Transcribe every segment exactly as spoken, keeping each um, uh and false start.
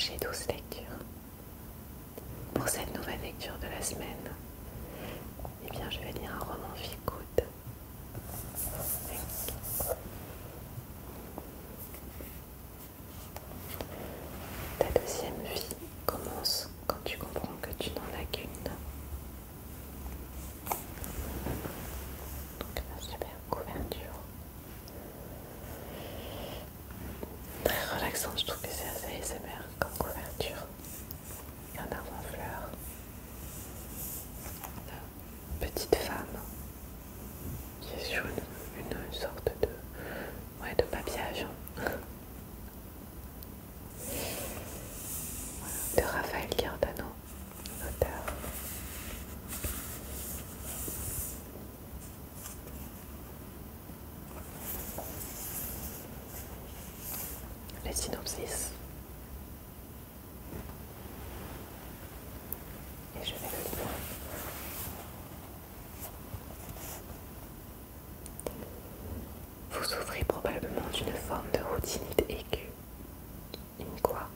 chez Douce Lecture. Pour cette nouvelle lecture de la semaine, eh bien, je vais lire un roman feel good. Ta deuxième vie commence quand tu comprends que tu n'en as qu'une. Donc la super couverture. Très relaxante, je trouve que c'est assez A S M R comme couverture. Il y a un arbre en fleurs. La petite femme qui est sur une, une sorte de, ouais, de papier avion. De Raphaël Giordano, l'auteur. Le synopsis. Et je vais le lire. Vous souffrez probablement d'une forme de routinite aiguë. Une quoi?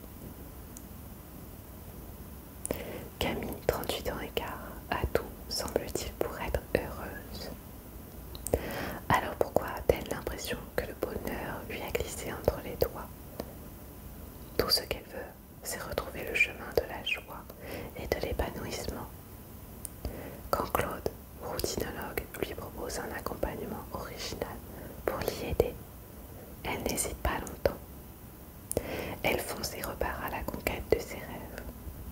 Camille, trente-huit ans et quart, a tout, semble-t-il, pour être heureuse. Alors pourquoi a-t-elle l'impression que le bonheur lui a glissé entre les doigts? Tout ce qu'elle veut, c'est retrouver le chemin de la joie et de l'épanouissement. Quand Claude, routinologue, lui propose un accompagnement original pour l'y aider, elle n'hésite pas longtemps. Elle fonce et repart à la conquête de ses rêves.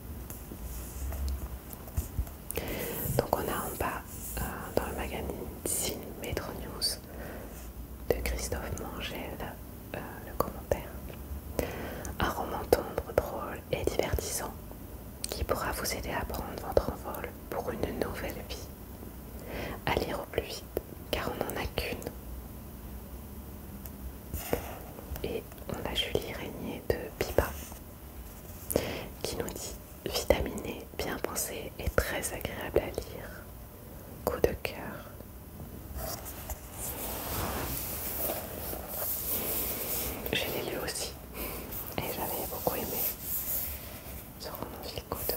Donc on a en bas, euh, dans le magazine Metro News de Christophe Mangel, euh, le commentaire. Un roman tendre, drôle et divertissant qui pourra vous aider à prendre votre envol pour une nouvelle vie. À lire au plus vite, car on n'en a qu'une. Et on a Julie Régnier de Pipa qui nous dit vitaminé, bien pensé et très agréable à lire. Coup de cœur. Je l'ai lu aussi et j'avais beaucoup aimé ce roman feel good.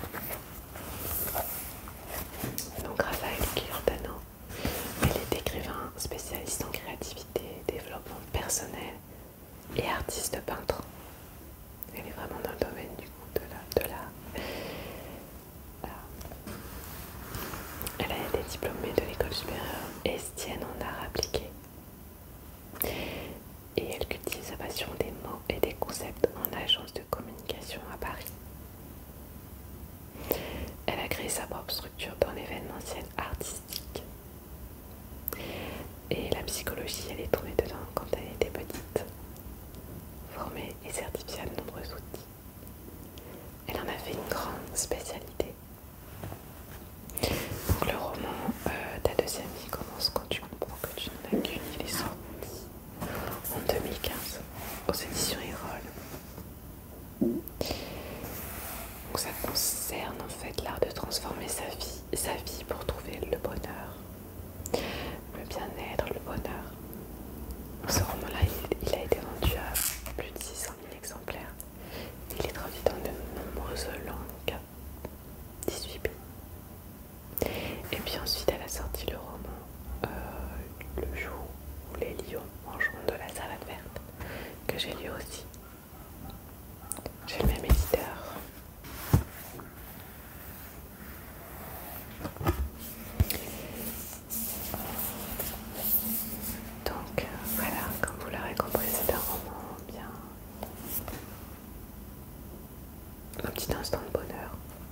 Donc Raphaël Giordano, elle est écrivain spécialiste en créativité, développement personnel et artiste peintre. Elle est vraiment dans le domaine du coup de la, de la, la... Elle a été diplômée de l'école supérieure Estienne en art appliqué. Et elle cultive sa passion des mots et des concepts en agence de communication à Paris. Elle a créé sa propre structure dans l'événementiel artistique. Et la psychologie, elle est tombée dedans quand elle était petite. Formée et certifiée à de nombreux outils. Elle en a fait une grande spécialité. Donc le roman euh, Ta deuxième vie commence quand tu comprends que tu n'en as qu'une. Il est sorti en deux mille quinze aux éditions Erol. Donc ça concerne en fait l'art de transformer sa vie, sa vie pour trouver le bonheur, le bien-être, le bonheur. Ce roman-là, il, il a été vendu à plus de six cent mille exemplaires. Il est traduit dans de nombreuses langues, dix-huit pays. Et puis ensuite, elle a sorti le roman euh, Le jour où les lions mangeront de la salade verte, que j'ai lu aussi. J'ai le même éditeur. Donc euh, voilà, comme vous l'aurez compris, c'est un roman bien... un petit instant de bonheur.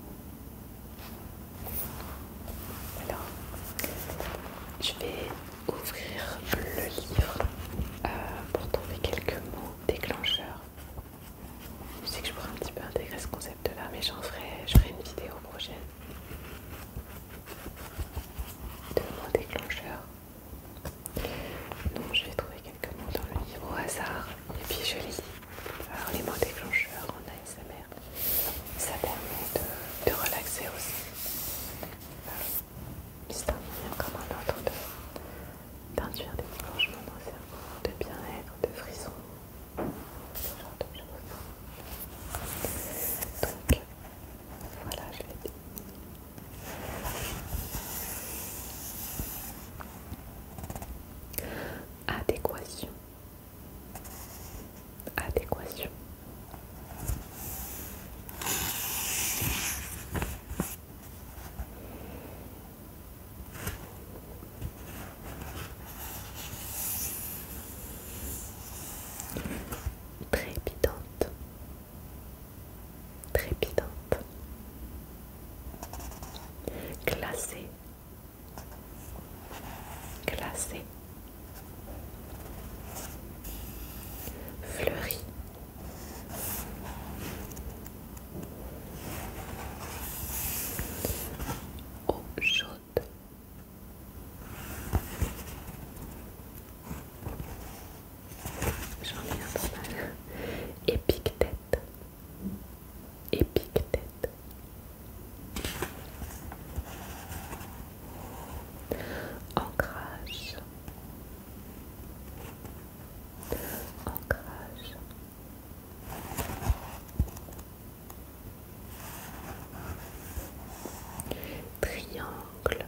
Alors, je vais ouvrir le livre euh, pour trouver quelques mots déclencheurs. Je sais que je pourrais un petit peu intégrer ce concept-là, mais j'en ferai, je ferai une vidéo prochaine de mots déclencheurs. Donc je vais trouver quelques mots dans le livre au hasard et puis je les lis. Alors les mots déclencheurs en A S M R, ça permet de, de relaxer aussi. C'est un moyen comme un autre de C. Fleuri. Eau chaude. J'en ai un pas mal. Épique-tête. Épique-tête. Ancrage. Ancrage. Triangle.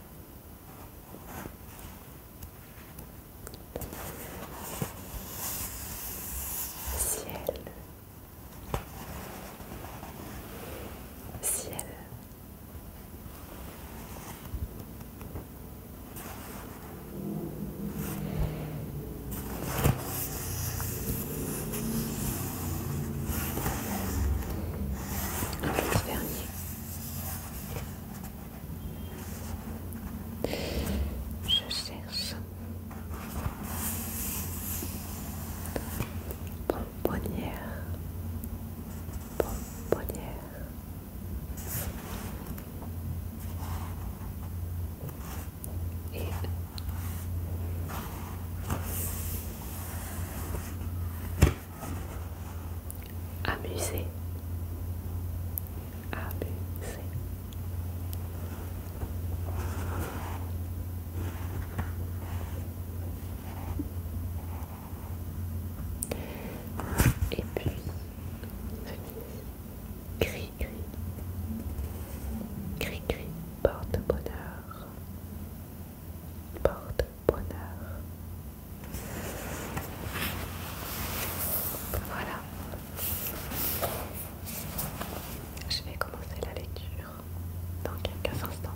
Ciel. Ciel. Un petit dernier. Je cherche bonbonnière, bonbonnière, et amuser, amuser. Et puis, gris-gris, gris-gris, porte-bonheur, porte-bonheur. Voilà. Je vais commencer la lecture dans quelques instants.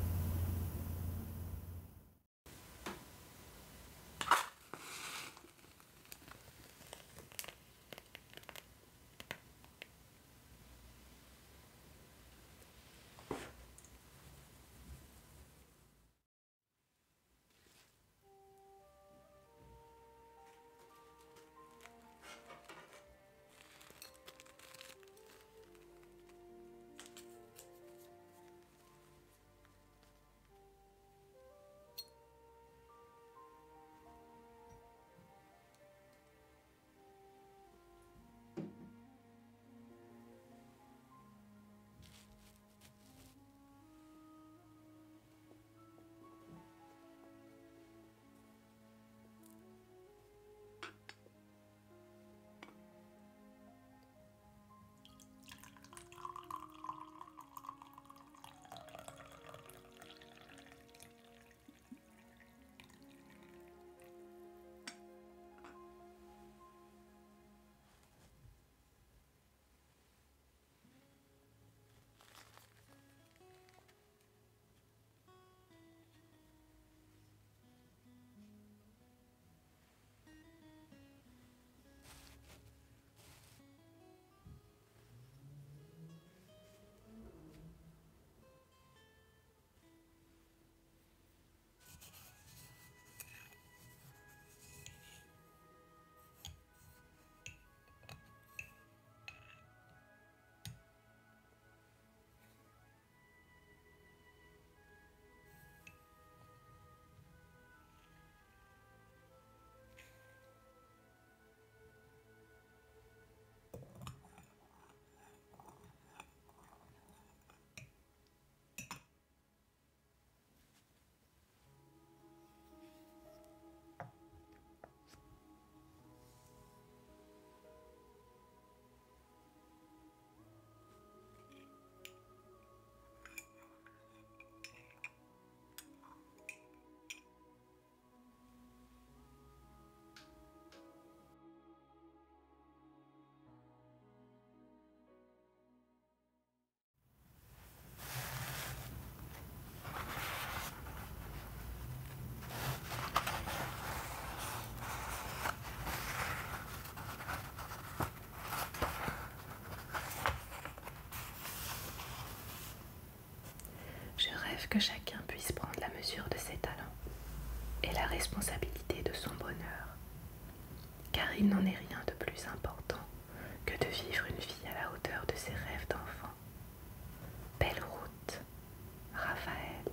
Que chacun puisse prendre la mesure de ses talents et la responsabilité de son bonheur, car il n'en est rien de plus important que de vivre une vie à la hauteur de ses rêves d'enfant. Belle route, Raphaël.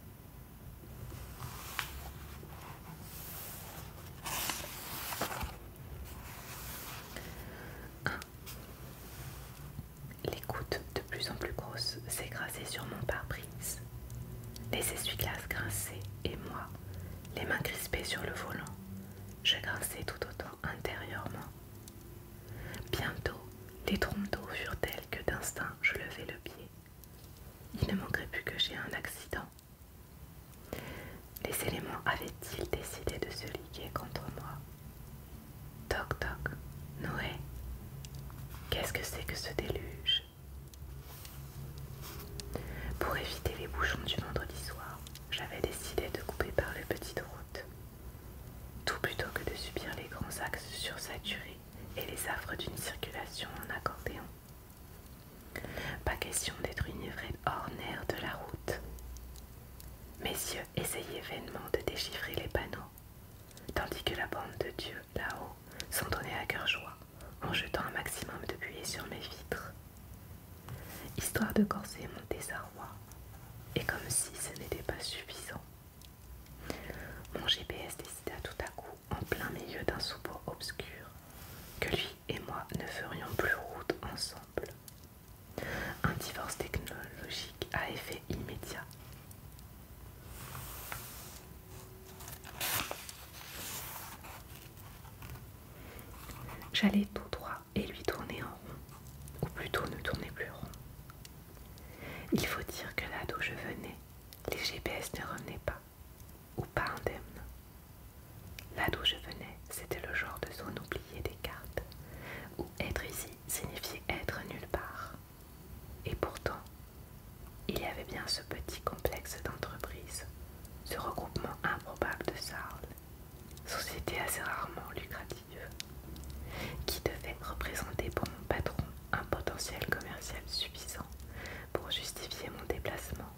un. Les gouttes de plus en plus grosses s'écrasaient sur mon pare-brise. Les essuie-glaces grinçaient et moi, les mains crispées sur le volant, je grinçais tout autant intérieurement. Bientôt, les trompes d'eau furent telles que d'instinct je levai le pied. Il ne manquerait plus que j'aie un accident. Les éléments avaient-ils décidé de se liguer contre moi? Toc toc, Noé. Qu'est-ce que c'est que ce déluge? Pour éviter les bouchons du vendredi soir, j'avais décidé de couper par les petites routes. Tout plutôt que de subir les grands axes sursaturés et les affres d'une circulation en accordéon. Pas question d'être une ivrette hors nerf de la route. Mes yeux essayaient vainement de déchiffrer les panneaux, tandis que la bande de Dieu, là-haut, s'en donnait à cœur joie, en jetant un maximum de buée sur mes vitres. Histoire de corser mon désarroi, et comme si ce n'était pas suffisant, mon G P S décida tout à coup, en plein milieu d'un soupeau obscur, que lui et moi ne ferions plus route ensemble. Un divorce technologique à effet immédiat. J'allais tout droit et lui tourner en rond, ou plutôt ne tourner plus rond. Il faut dire que là d'où je venais, les G P S ne revenaient pas, ou pas indemnes. Là d'où je venais, c'était le genre de zone oubliée des cartes, où être ici signifiait être nulle part. Et pourtant, il y avait bien ce petit complexe d'entreprise, ce regroupement improbable de Sarl, société assez rarement lucrative, qui devait représenter pour mon patron un potentiel commercial suffisant pour justifier mon déplacement.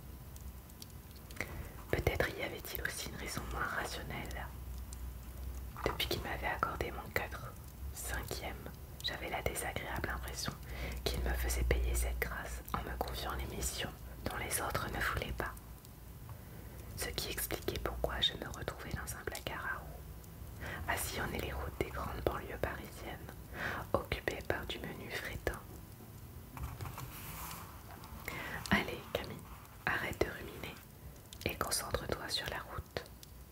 Peut-être y avait-il aussi une raison moins rationnelle. Depuis qu'il m'avait accordé mon quatre cinquième, j'avais la désagréable impression qu'il me faisait payer cette grâce en me confiant les missions dont les autres ne voulaient pas. Ce qui expliquait pourquoi je me retrouvais dans un placard à roues, à sillonner les routes des grandes banlieues parisiennes, occupées par du menu frétin. Allez, Camille, arrête de ruminer et concentre-toi sur la route.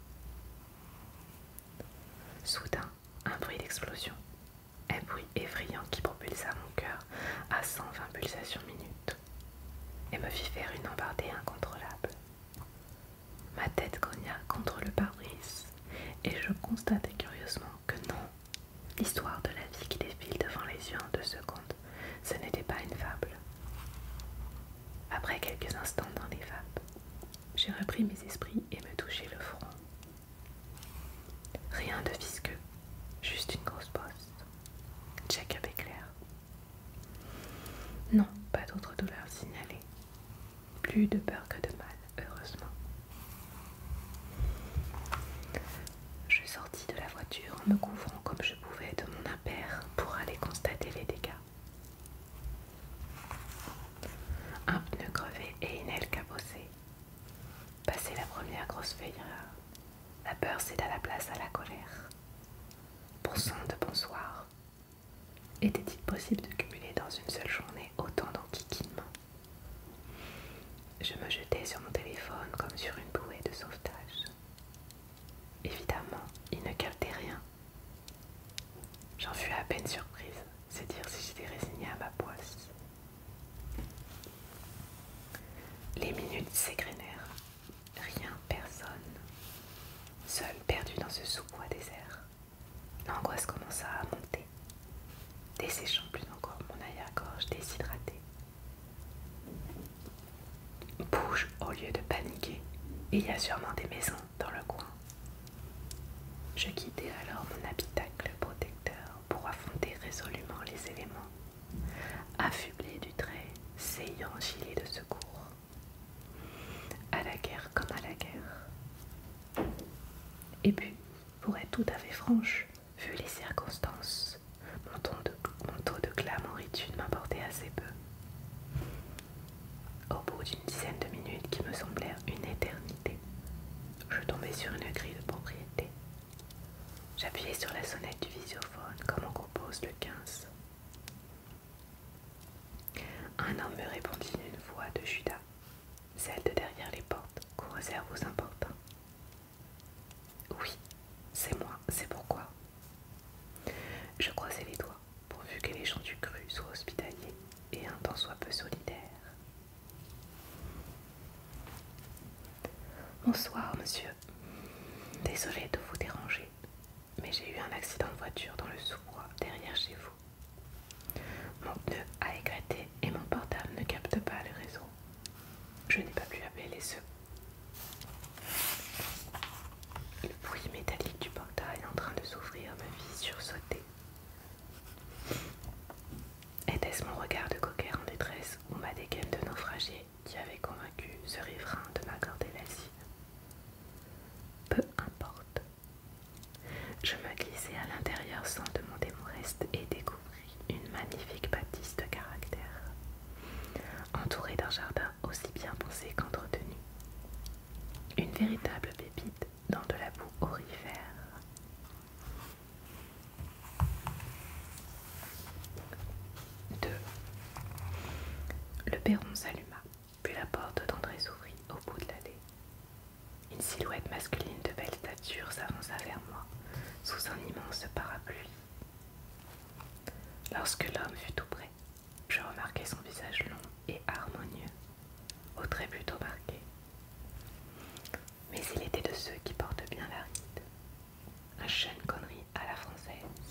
Soudain, un bruit d'explosion, un bruit effrayant qui propulsa mon cœur à cent vingt pulsations minutes et me fit faire une embardée incontrôlable. Ma tête cogna contre le pare-brise et je constatai curieusement que non, l'histoire de la vie qui défile devant les yeux en deux secondes, ce n'était pas une fable. Après quelques instants dans les vapes, j'ai repris mes esprits et me touchai le front. Rien de visqueux, juste une grosse bosse. Check-up éclair. Non, pas d'autre douleur signalée. Plus de peur que de mal, heureusement. Je sortis de la voiture en me couvrant comme je pouvais de mon impair pour aller constater les dégâts. Un pneu crevé et une aile cabossée. Passé la première grosse frayeur, la peur céda la place à la colère. Pour cent de bonsoir. Était-il possible de cumuler dans une seule journée autant d'enquiquinements? Je me jetai sur mon téléphone comme sur une bouée de sauvetage. Évidemment, il ne captait rien. J'en fus à peine surprise, c'est dire si j'étais résignée à ma poisse. Les minutes s'égrenèrent. Rien, personne. Seul, perdu dans ce sous-bois désert. L'angoisse commença à monter, desséchant plus encore mon arrière-gorge déshydraté. Bouge au lieu de paniquer, il y a sûrement des maisons dans le coin. Je quittai alors mon habitacle protecteur pour affronter résolument les éléments, affublé du trait saillant gilet de secours. À la guerre comme à la guerre. Et puis, pour être tout à fait franche, vu les circonstances, mon, ton de, mon taux de glamouritude m'importait assez peu. Au bout d'une dizaine de minutes qui me semblèrent une éternité, je tombai sur une grille de propriété. J'appuyai sur la sonnette du visiophone comme on compose le quinze. Un homme me répondit d'une voix de Judas, celle de derrière les portes qu'on réserve aux importuns. Oui, c'est moi, c'est pourquoi. Je croisai les doigts, pourvu que les gens du cru soient hospitaliers et un tant soit peu solidaires. Bonsoir, monsieur. Désolée de vous déranger, mais j'ai eu un accident de voiture dans le sous-bois derrière chez vous. Mon pneu a éclaté et mon portable ne capte pas le réseau. Je n'ai pas pu appeler les secours. Le bruit métallique du portail en train de s'ouvrir me fit sursauter. Était-ce mon regard de coquère en détresse ou ma dégaine de naufragé qui avait convaincu ce riverain de m'accorder l'asile? Peu importe. Je me glissai à l'intérieur sans demander mon reste et découvris une magnifique bâtisse de caractère, entourée d'un jardin aussi bien pensé qu'entretenu. Une véritable pépite dans de la boue aurifère. deux. Le perron s'alluma, puis la porte d'entrée s'ouvrit au bout de l'allée. Une silhouette masculine de belle stature s'avança vers moi, sous un immense parapluie. Lorsque l'homme fut tout près, je remarquai son visage long et harmonieux, aux traits plutôt marqués. Mais il était de ceux qui portent bien la ride, un Sean Connery à la française.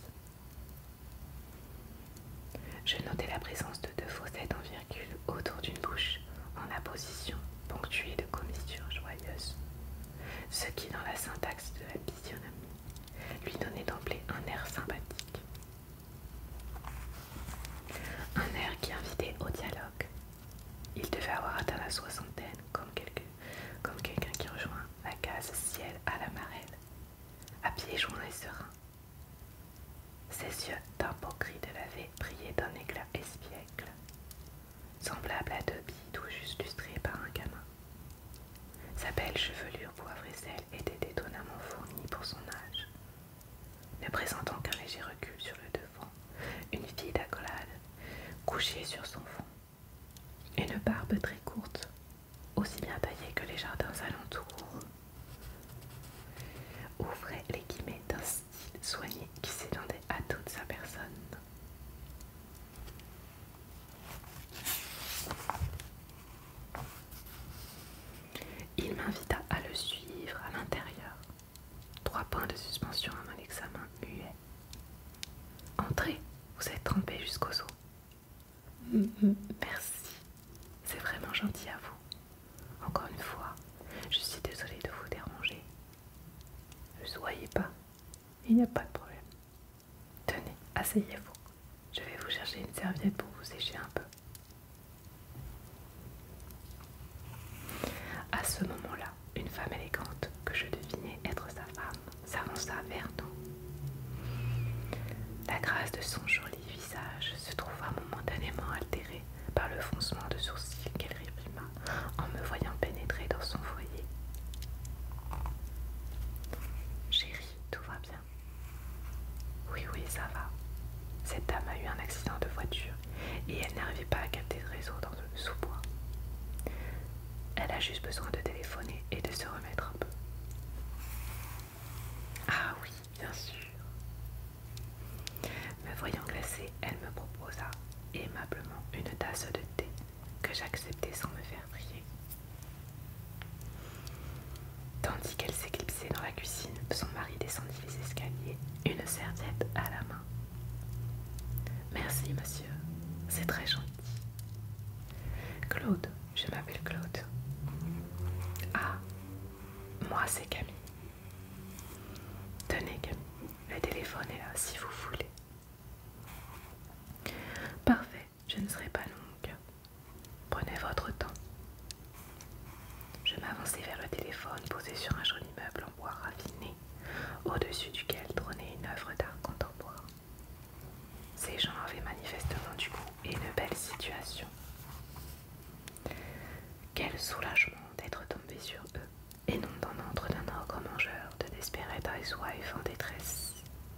Je notai la présence de deux fossettes en virgule autour d'une bouche en apposition ponctuée de commissures joyeuses, ce qui, dans la syntaxe de la physionomie, lui donnait d'emblée un air sympathique. Un air qui invitait au dialogue. Il devait avoir atteint la soixantaine comme, quelque, comme quelqu'un qui rejoint la case ciel à la marelle, à pieds joints et sereins. Ses yeux d'un beau gris de lavé brillaient d'un éclat espiègle, semblable à deux billes tout juste lustrées par un gamin. Sa belle chevelure poivre et sel était étonnamment fournie pour son âge, ne présentant qu'un léger recul sur le devant, une fille d'accolade couchée sur son fond. Une barbe très courte, aussi bien taillée que les jardins alentours, ouvrait les guillemets d'un style soigné qui s'étendait à toute sa personne. Il m'invita à le suivre à l'intérieur. Trois points de suspension à mon examen muet. Entrez, vous êtes trempé jusqu'aux os. Merci, c'est vraiment gentil à vous. Encore une fois, je suis désolée de vous déranger. Ne soyez pas, il n'y a pas de problème. Tenez, asseyez-vous. Je vais vous chercher une serviette pour vous sécher un peu. À ce moment-là, une femme élégante, que je devinais être sa femme, s'avança vers nous. La grâce de son joli visage se trouva momentanément altérée par le froncement de sourcils qu'elle réprima en me voyant pénétrer dans son foyer. Chérie, tout va bien? Oui, oui, ça va. Cette dame a eu un accident de voiture et elle n'arrivait pas à capter le réseau dans le sous-bois. Elle a juste besoin de téléphoner et de se remettre un peu. Ah oui, bien sûr. Me voyant glacée, elle me proposa aimablement une tasse de thé que j'acceptai sans me faire prier. Tandis qu'elle s'éclipsait dans la cuisine, son mari descendit les escaliers, une serviette à la main. Merci, monsieur, c'est très gentil. Claude, je m'appelle Claude. Ah, moi c'est Camille. Tenez Camille, le téléphone est là si vous voulez. Parfait, je ne serai pas longue. Prenez votre temps. Je m'avançai vers le téléphone posé sur un joli meuble en bois raffiné, au-dessus ex-wife en détresse.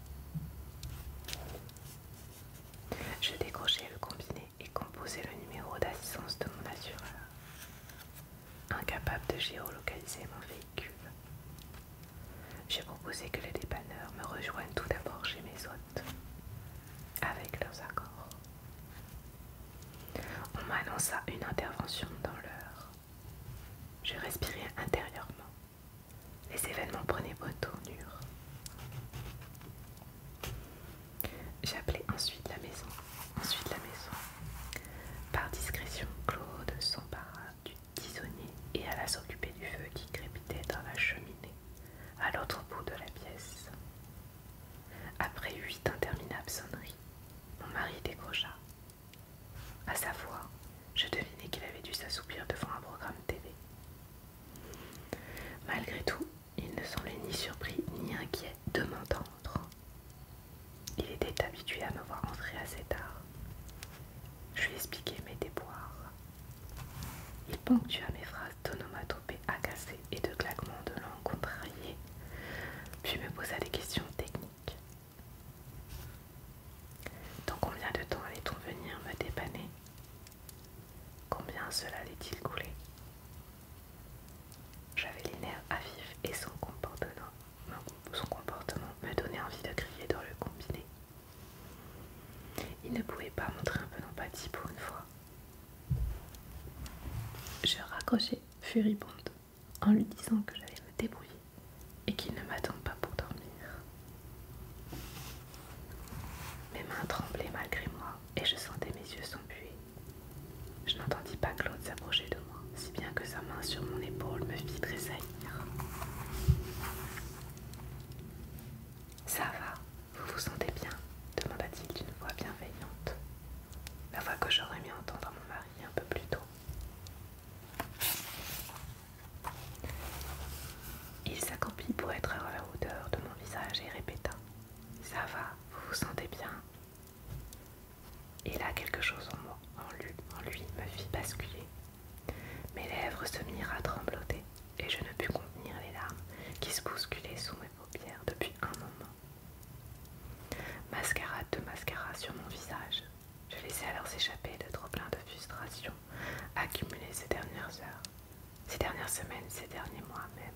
Je décrochai le combiné et composai le numéro d'assistance de mon assureur. Incapable de géolocaliser mon véhicule, j'ai proposé que les dépanneurs me rejoignent tout d'abord chez mes hôtes, avec leurs accords. On m'annonça une intervention dans l'heure. Je respirais intérieurement. Les événements prenaient bonne tournure. J'appelai ensuite la maison. Ensuite la maison. Par discrétion, Claude s'empara du tisonnier et alla s'occuper du feu qui crépitait dans la cheminée, à l'autre bout de la pièce. Après huit interminables sonneries, mon mari décrocha. À sa voix, je devinai qu'il avait dû s'assoupir devant un programme T V. Malgré tout, il ne semblait ni surpris ni inquiet de m'entendre. Il était habitué à me voir entrer assez tard. Je lui expliquai mes déboires. Il ponctua mes phrases d'onomatopées agacées et de claquements de langue contrariés, puis me posa des questions techniques. Dans combien de temps allait-on venir me dépanner? Combien cela allait-il couler? J'avais les nerfs à vif et son comportement, son comportement me donnait envie de crier dans le combiné. Il ne pouvait pas montrer un peu d'empathie pour une fois. Je raccrochai furibonde en lui disant que j'allais me débrouiller et qu'il ne m'attende pas pour dormir. Mes mains tremblaient malgré moi et je sentais mes yeux s'embuer. Je n'entendis pas Claude s'approcher de moi, si bien que sa main sur mon épaule me fit tressaillir. « Ça va, vous vous sentez bien ?» demanda-t-il d'une voix bienveillante, la voix que j'aurais aimé entendre à mon mari un peu plus tôt. Il s'accroupit pour être à la hauteur de mon visage et répéta « Ça va, vous vous sentez bien ?» Et là, quelque chose en moi, en lui, en lui me fit basculer. Mes lèvres se mirent à trembloter et je ne pus contenir les larmes qui se bousculaient sous mes paupières depuis un moment. Mascarade de mascara sur mon visage, je laissai alors s'échapper de trop plein de frustration accumulées ces dernières heures, ces dernières semaines, ces derniers mois même.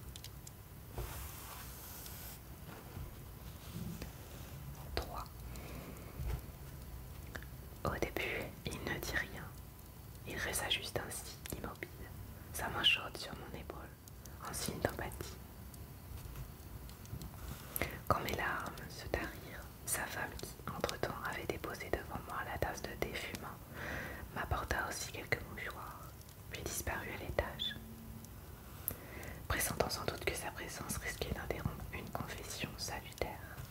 trois. Au début, il ne dit rien. Il resta juste ainsi, immobile, sa main chaude sur mon épaule, en signe d'empathie. Quand mes larmes se tarirent, sa femme qui, entre-temps, avait déposé devant moi la tasse de thé fumant, m'apporta aussi quelques mouchoirs, puis disparut à l'étage. Pressentant sans doute que sa présence risquait d'interrompre une confession salutaire.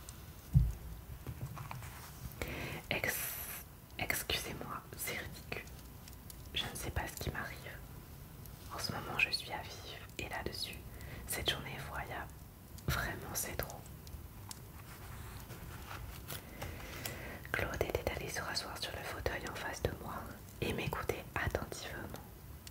Ex Excusez-moi, c'est ridicule. Je ne sais pas ce qui m'arrive. En ce moment, je suis à vif et là-dessus, cette journée est effroyable. Vraiment, c'est trop. Claude était allé se rasseoir sur le fauteuil en face de moi et m'écoutait attentivement.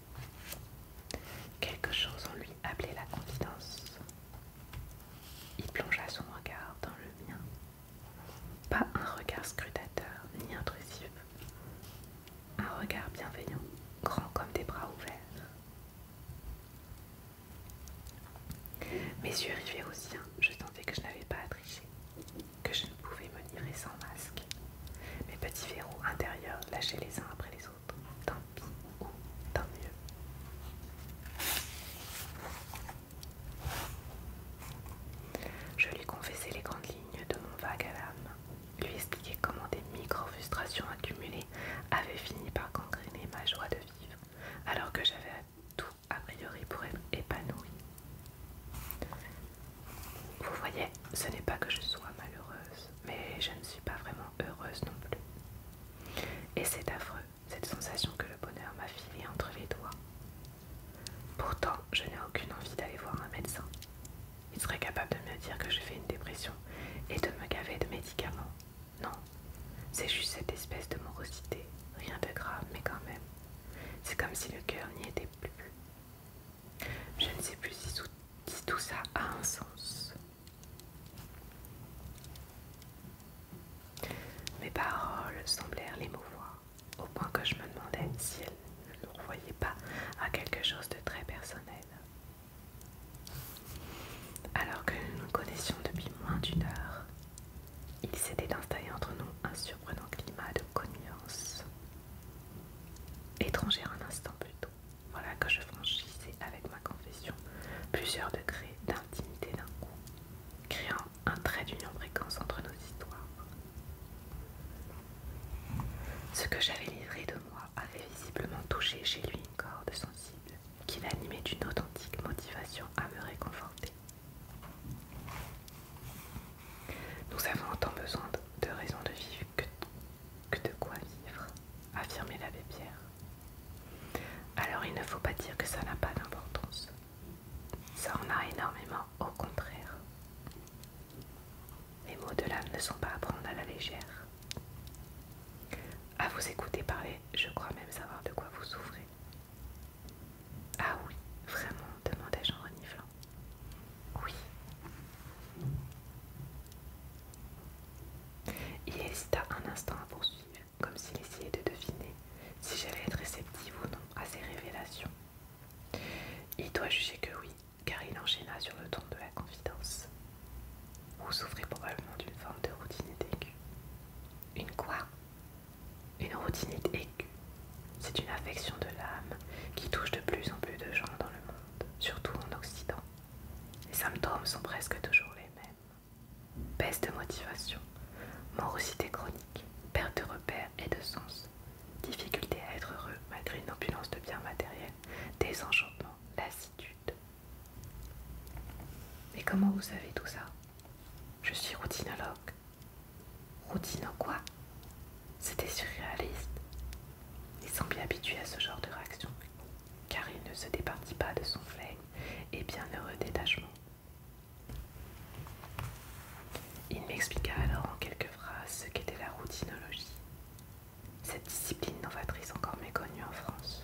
Quelque chose en lui appelait la confidence. Il plongea son regard dans le mien. Pas un regard scrutateur ni intrusif. Un regard bienveillant, grand comme des bras ouverts. Mes yeux rivaient aux siens, je sentais que je n'avais pas à tricher, que je ne pouvais me livrer sans masque. Mes petits verrous intérieurs lâchaient les uns après les autres, tant pis ou tant mieux. Je lui confessai les grandes lignes de mon vague à l'âme, lui expliquai comment des micro-frustrations accumulées avaient fini par gangréner ma joie de vivre, alors que j'avais tout a priori pour être épanouie. Vous voyez, ce n'est pas que je sois malheureuse, mais je ne suis pas vraiment heureuse non plus. Et c'est affreux, cette sensation que le bonheur m'a filée entre les doigts. Pourtant, je n'ai aucune envie d'aller voir un médecin. Il serait capable de me dire que je fais une dépression et de me gaver de médicaments. Non, c'est juste cette espèce de morosité, rien de grave, mais quand même. C'est comme si le cœur n'y était plus. Je ne sais plus si tout, si tout ça a un sens. Ses paroles semblèrent l'émouvoir, au point que je me demandais si elle ne le renvoyait pas à quelque chose de très personnel. Alors que nous nous connaissions depuis moins d'une heure, il s'était installé entre nous un surprenant climat de connivence. Étranger un instant plus tôt, voilà que je franchissais avec ma confession plusieurs degrés d'intimité d'un coup, créant un trait d'union fréquence entre nos histoires. Ce que j'avais livré de moi avait visiblement touché chez lui une corde sensible qui l'animait d'une authentique motivation à me réconforter. Nous avons autant besoin de, de raisons de vivre que, que de quoi vivre, affirmait l'abbé Pierre. Alors il ne faut pas dire que ça n'a pas d'importance. Ça en a énormément, au contraire. Les mots de l'âme ne sont pas à prendre à la légère. À vous écouter parler, je crois même savoir de quoi vous souffrez. Ah oui, vraiment, demandai-je en reniflant. Oui. Il hésita un instant à poursuivre, comme s'il essayait de deviner si j'allais être réceptive ou non à ces révélations. Il doit juger que oui, car il enchaîna sur le ton de la confidence. Vous souffrez probablement d'une forme de routinite aiguë. Une quoi? Une routinite aiguë. C'est une affection de l'âme qui touche de plus en plus de gens dans le monde, surtout en Occident. Les symptômes sont presque toujours les mêmes. Baisse de motivation, morosité chronique, perte de repères et de sens, difficulté à être heureux malgré une opulence de biens matériels, désenchantement, lassitude. Mais comment vous savez tout ça? Je suis routinologue. Routine en quoi? C'était surréaliste. Il semblait habitué à ce genre de réaction, car il ne se départit pas de son flegme et bienheureux détachement. Il m'expliqua alors en quelques phrases ce qu'était la routinologie, cette discipline novatrice encore méconnue en France.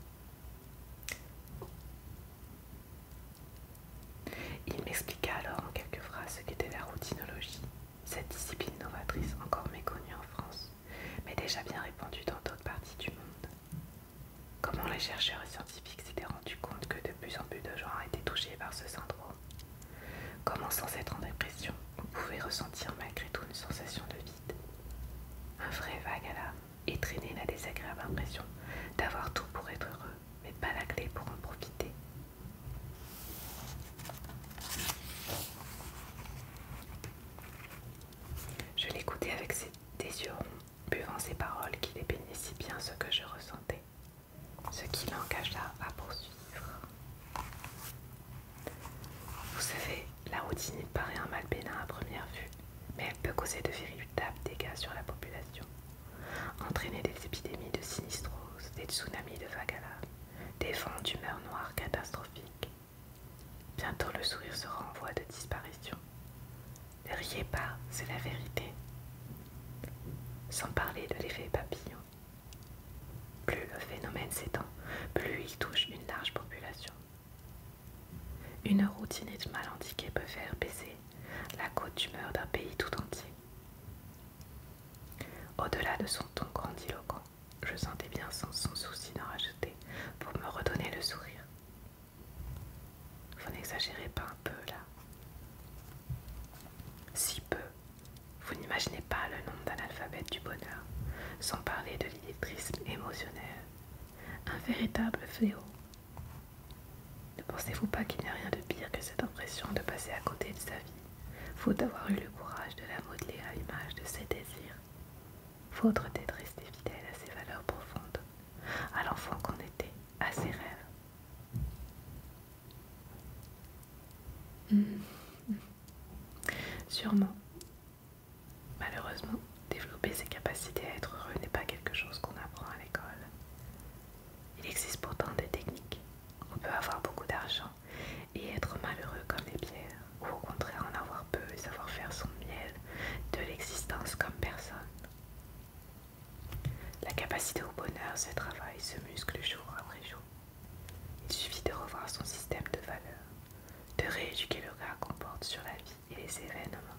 Il m'expliqua alors en quelques phrases ce qu'était la routinologie, cette discipline novatrice encore méconnue en France, mais déjà bien répandue dans d'autres parties du monde. Comment les chercheurs et scientifiques s'étaient rendus compte que de plus en plus de gens étaient touchés par ce syndrome. Comment, sans être en dépression, vous pouvez ressentir malgré tout une sensation de vide, un vrai vague à l'âme, et traîner la désagréable impression d'avoir tout pour être heureux, mais pas la clé pour en profiter. Je l'écoutais avec ses, des yeux ronds, buvant ses paroles qui dépeignaient si bien ce que je ressentais, ce qui m'engagea à poursuivre. Vous savez, la routine paraît un mal bénin à première vue, mais elle peut causer de véritables dégâts sur la population, entraîner des épidémies de sinistrose, des tsunamis de vagues à l'âme, des vents d'humeur noire catastrophiques. Bientôt le sourire sera en voie de disparition. Ne riez pas, c'est la vérité. Sans parler de l'effet papillon. Plus le phénomène s'étend, plus il touche une large population. Une routinite mal indiquée peut faire baisser la cote d'humeur d'un pays tout entier. Au-delà de son ton grandiloquent, je sentais bien son, son souci d'en rajouter pour me redonner le sourire. Vous n'exagérez pas un peu là. Si peu. Vous n'imaginez pas le nombre d'analphabètes du bonheur, sans parler de l'illettrisme émotionnel. Un véritable fléau. Ne pensez-vous pas qu'il n'y a rien de pire que cette impression de passer à côté de sa vie, faute d'avoir eu le courage de la modeler à l'image de ses désirs, faute d'être resté fidèle à ses valeurs profondes, à l'enfant qu'on était, à ses rêves. Mmh. Sûrement. Malheureusement, développer ses capacités à être heureux n'est pas quelque chose qu'on apprend à l'école. Il existe pourtant des techniques. On peut avoir beaucoup d'argent et être malheureux comme les pierres, ou au contraire en avoir peu et savoir faire son miel de l'existence comme personne. La capacité au bonheur se travaille, se muscle jour après jour. Il suffit de revoir son système de valeurs, de rééduquer le regard qu'on porte sur la vie et les événements,